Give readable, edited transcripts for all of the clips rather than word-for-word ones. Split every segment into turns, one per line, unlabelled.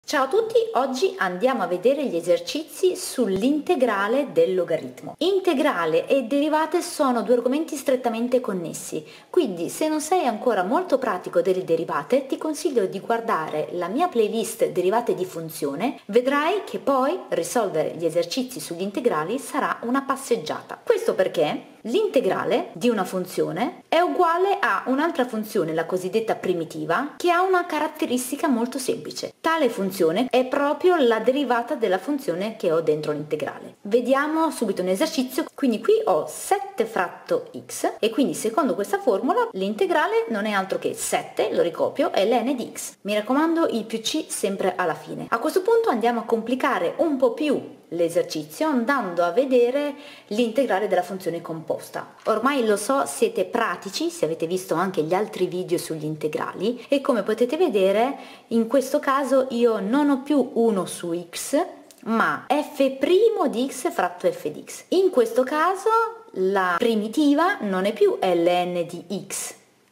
Ciao a tutti, oggi andiamo a vedere gli esercizi sull'integrale del logaritmo. Integrale e derivate sono due argomenti strettamente connessi, quindi se non sei ancora molto pratico delle derivate ti consiglio di guardare la mia playlist derivate di funzione, vedrai che poi risolvere gli esercizi sugli integrali sarà una passeggiata. Questo perché l'integrale di una funzione è uguale a un'altra funzione, la cosiddetta primitiva, che ha una caratteristica molto semplice. Tale funzione è proprio la derivata della funzione che ho dentro l'integrale. Vediamo subito un esercizio. Quindi qui ho 7 fratto x e quindi secondo questa formula l'integrale non è altro che 7, lo ricopio, è ln di x. Mi raccomando, il più c sempre alla fine. A questo punto andiamo a complicare un po' più l'esercizio andando a vedere l'integrale della funzione composta. Ormai lo so, siete pratici se avete visto anche gli altri video sugli integrali e come potete vedere in questo caso io non ho più 1 su x ma f' di x fratto f di x. In questo caso la primitiva non è più ln di x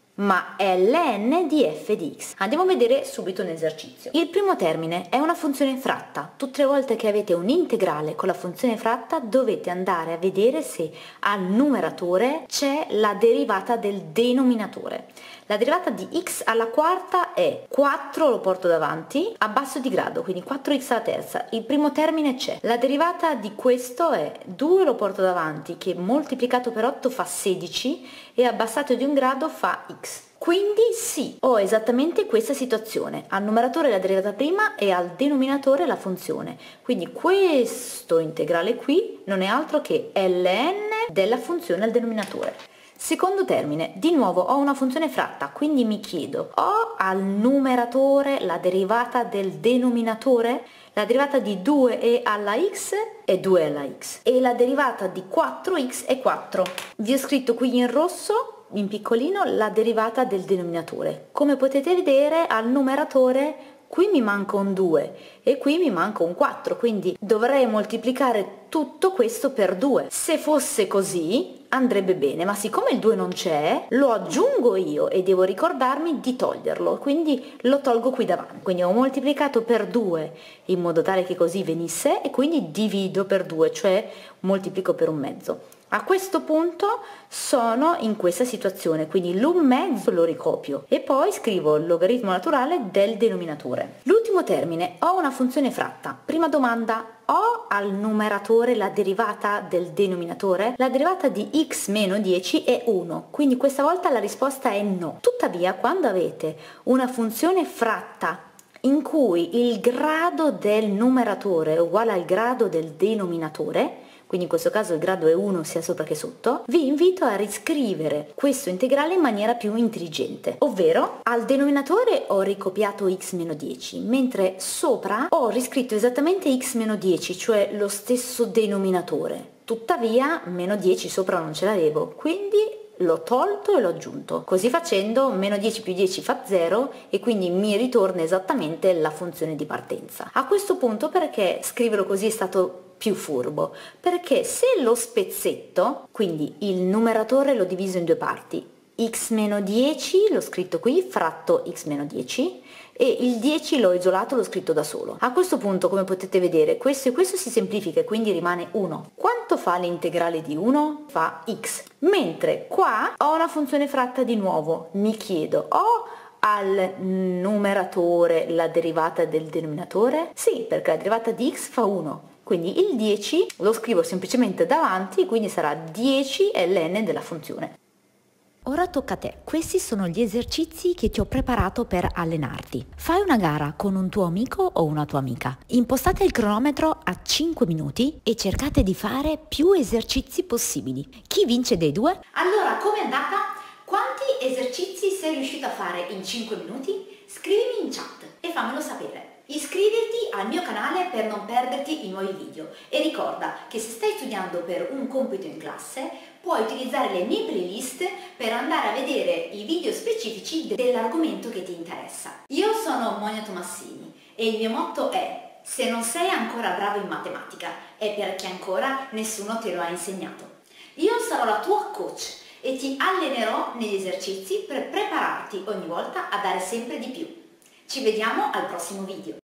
ma ln di f di x. Andiamo a vedere subito un esercizio. Il primo termine è una funzione fratta. Tutte le volte che avete un integrale con la funzione fratta dovete andare a vedere se al numeratore c'è la derivata del denominatore. La derivata di x alla quarta è 4, lo porto davanti, abbasso di grado, quindi 4x alla terza. Il primo termine c'è. La derivata di questo è 2, lo porto davanti, che moltiplicato per 8 fa 16 e abbassato di un grado fa x. Quindi sì, ho esattamente questa situazione. Al numeratore la derivata prima e al denominatore la funzione. Quindi questo integrale qui non è altro che ln della funzione al denominatore. Secondo termine, di nuovo ho una funzione fratta, quindi mi chiedo, ho al numeratore la derivata del denominatore? La derivata di 2e alla x è 2 alla x e la derivata di 4x è 4. Vi ho scritto qui in rosso, in piccolino, la derivata del denominatore. Come potete vedere al numeratore qui mi manca un 2 e qui mi manca un 4, quindi dovrei moltiplicare tutto questo per 2. Se fosse così andrebbe bene, ma siccome il 2 non c'è, lo aggiungo io e devo ricordarmi di toglierlo, quindi lo tolgo qui davanti. Quindi ho moltiplicato per 2 in modo tale che così venisse e quindi divido per 2, cioè moltiplico per un mezzo. A questo punto sono in questa situazione, quindi l'1 mezzo lo ricopio e poi scrivo il logaritmo naturale del denominatore. L'ultimo termine, ho una funzione fratta. Prima domanda, ho al numeratore la derivata del denominatore? La derivata di x meno 10 è 1, quindi questa volta la risposta è no. Tuttavia, quando avete una funzione fratta in cui il grado del numeratore è uguale al grado del denominatore, quindi in questo caso il grado è 1 sia sopra che sotto, vi invito a riscrivere questo integrale in maniera più intelligente, ovvero al denominatore ho ricopiato x meno 10, mentre sopra ho riscritto esattamente x meno 10, cioè lo stesso denominatore. Tuttavia meno 10 sopra non ce l'avevo, quindi l'ho tolto e l'ho aggiunto. Così facendo meno 10 più 10 fa 0 e quindi mi ritorna esattamente la funzione di partenza. A questo punto perché scriverlo così è stato più furbo? Perché se lo spezzetto, quindi il numeratore l'ho diviso in due parti, x meno 10 l'ho scritto qui fratto x meno 10 e il 10 l'ho isolato, l'ho scritto da solo. A questo punto, come potete vedere, questo e questo si semplifica e quindi rimane 1. Quanto fa l'integrale di 1? Fa x. Mentre qua ho una funzione fratta di nuovo, mi chiedo, ho al numeratore la derivata del denominatore? Sì, perché la derivata di x fa 1. Quindi il 10 lo scrivo semplicemente davanti, quindi sarà 10 ln della funzione.
Ora tocca a te, questi sono gli esercizi che ti ho preparato per allenarti. Fai una gara con un tuo amico o una tua amica. Impostate il cronometro a 5 minuti e cercate di fare più esercizi possibili. Chi vince dei due?
Allora, com'è andata? Quanti esercizi sei riuscito a fare in 5 minuti? Scrivimi in chat e fammelo sapere. Iscriviti al mio canale per non perderti i nuovi video e ricorda che se stai studiando per un compito in classe puoi utilizzare le mie playlist per andare a vedere i video specifici dell'argomento che ti interessa. Io sono Monia Tomassini e il mio motto è: se non sei ancora bravo in matematica è perché ancora nessuno te lo ha insegnato. Io sarò la tua coach e ti allenerò negli esercizi per prepararti ogni volta a dare sempre di più. Ci vediamo al prossimo video.